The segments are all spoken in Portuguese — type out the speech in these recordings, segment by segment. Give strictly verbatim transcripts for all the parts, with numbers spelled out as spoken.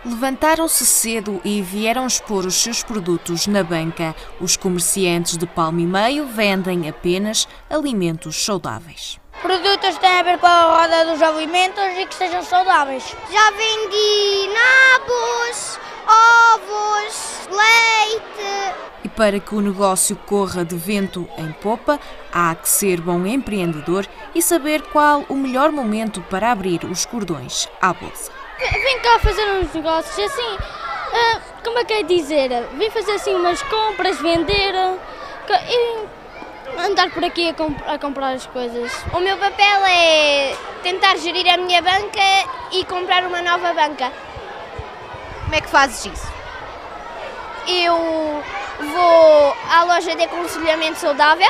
Levantaram-se cedo e vieram expor os seus produtos na banca. Os comerciantes de palmo e meio vendem apenas alimentos saudáveis. Produtos que têm a ver com a roda dos alimentos e que sejam saudáveis. Já vendi nabos, ovos, leite. E para que o negócio corra de vento em popa, há que ser bom empreendedor e saber qual o melhor momento para abrir os cordões à bolsa. Vim cá fazer uns negócios assim, uh, como é que é dizer? Vim fazer assim umas compras, vender e andar por aqui a, comp a comprar as coisas. O meu papel é tentar gerir a minha banca e comprar uma nova banca. Como é que fazes isso? Eu vou à loja de aconselhamento saudável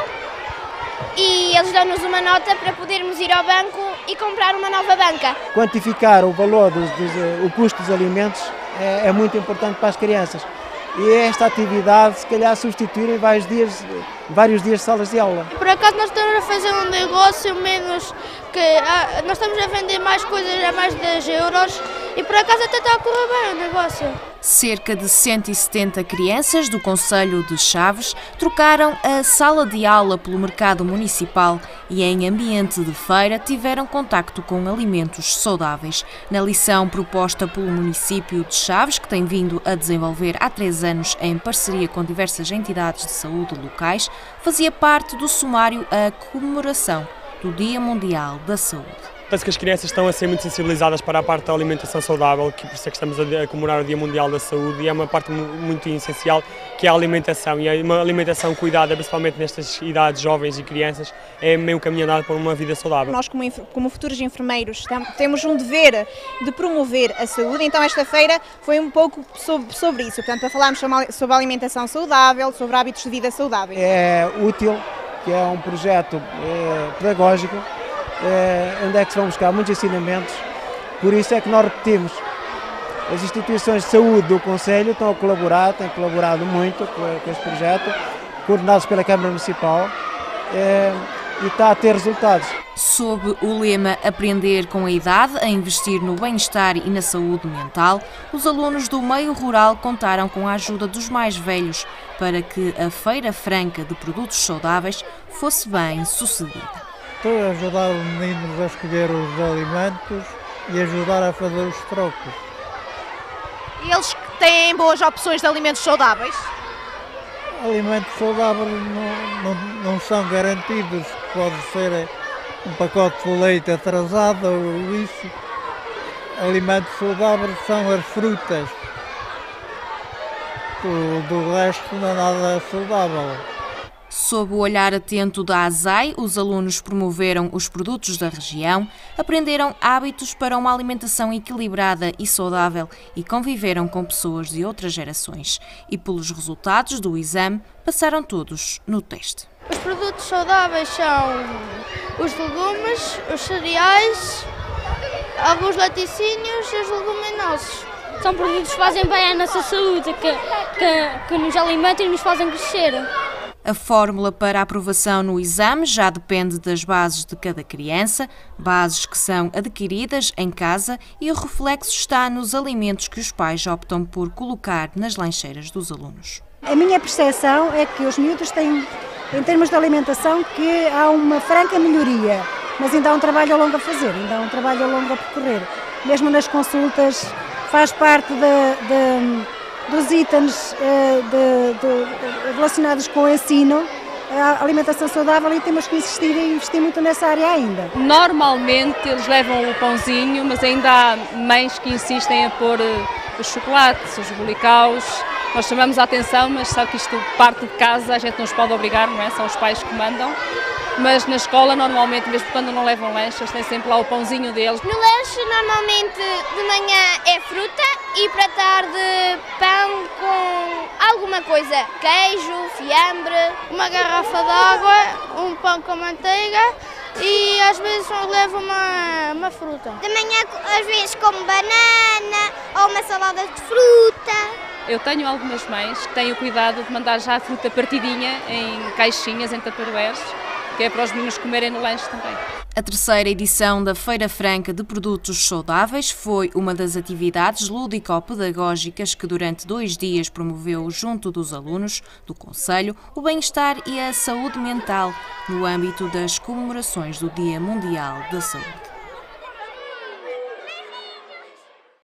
e eles dão-nos uma nota para podermos ir ao banco e comprar uma nova banca. Quantificar o valor, dos, dos, o custo dos alimentos é, é muito importante para as crianças. E esta atividade, se calhar, substituir em vários dias, vários dias de salas de aula. Por acaso nós estamos a fazer um negócio menos que... Ah, nós estamos a vender mais coisas a mais de dez euros e por acaso até está a correr bem o negócio. Cerca de cento e setenta crianças do concelho de Chaves trocaram a sala de aula pelo mercado municipal e em ambiente de feira tiveram contacto com alimentos saudáveis. Na lição proposta pelo município de Chaves, que tem vindo a desenvolver há três anos em parceria com diversas entidades de saúde locais, fazia parte do sumário a comemoração do Dia Mundial da Saúde. Penso que as crianças estão a ser muito sensibilizadas para a parte da alimentação saudável, que por isso é que estamos a comemorar o Dia Mundial da Saúde, e é uma parte muito essencial, que é a alimentação, e é uma alimentação cuidada, principalmente nestas idades jovens e crianças, é meio caminho andado para uma vida saudável. Nós, como, como futuros enfermeiros, temos um dever de promover a saúde, então esta feira foi um pouco sobre, sobre isso, portanto, para falarmos sobre a alimentação saudável, sobre hábitos de vida saudáveis. É útil, que é um projeto é, pedagógico, É, onde é que se vão buscar muitos ensinamentos, por isso é que nós repetimos. As instituições de saúde do Concelho estão a colaborar, têm colaborado muito com, com este projeto, coordenados pela Câmara Municipal, é, e está a ter resultados. Sob o lema Aprender com a Idade a investir no bem-estar e na saúde mental, os alunos do meio rural contaram com a ajuda dos mais velhos para que a Feira Franca de Produtos Saudáveis fosse bem sucedida. Estou a ajudar os meninos a escolher os alimentos e ajudar a fazer os trocos. E eles têm boas opções de alimentos saudáveis? Alimentos saudáveis não, não, não são garantidos, pode ser um pacote de leite atrasado ou isso. Alimentos saudáveis são as frutas, do, do resto não é nada saudável. Sob o olhar atento da A S A I, os alunos promoveram os produtos da região, aprenderam hábitos para uma alimentação equilibrada e saudável e conviveram com pessoas de outras gerações. E pelos resultados do exame, passaram todos no teste. Os produtos saudáveis são os legumes, os cereais, alguns laticínios e os leguminosas. São produtos que fazem bem à nossa saúde, que, que, que nos alimentam e nos fazem crescer. A fórmula para a aprovação no exame já depende das bases de cada criança, bases que são adquiridas em casa, e o reflexo está nos alimentos que os pais optam por colocar nas lancheiras dos alunos. A minha percepção é que os miúdos têm, em termos de alimentação, que há uma franca melhoria, mas ainda há um trabalho a longo a fazer, ainda há um trabalho a longo a percorrer. Mesmo nas consultas, faz parte da... dos itens uh, de, de, relacionados com o ensino, a alimentação saudável, e temos que insistir e investir muito nessa área ainda. Normalmente eles levam o pãozinho, mas ainda há mães que insistem a pôr os chocolates, os bolicaus. Nós chamamos a atenção, mas sabe que isto parte de casa, a gente não os pode obrigar, não é? São os pais que mandam. Mas na escola, normalmente, mesmo quando não levam lanches, têm sempre lá o pãozinho deles. No lanche, normalmente, de manhã é fruta e para tarde pão com alguma coisa. Queijo, fiambre, uma garrafa de água, um pão com manteiga e às vezes levo uma, uma fruta. De manhã, às vezes, como banana ou uma salada de fruta. Eu tenho algumas mães que têm o cuidado de mandar já a fruta partidinha em caixinhas, em tupperwares, que é para os meninos comerem no lanche também. A terceira edição da Feira Franca de Produtos Saudáveis foi uma das atividades lúdico-pedagógicas que durante dois dias promoveu junto dos alunos do concelho o bem-estar e a saúde mental no âmbito das comemorações do Dia Mundial da Saúde.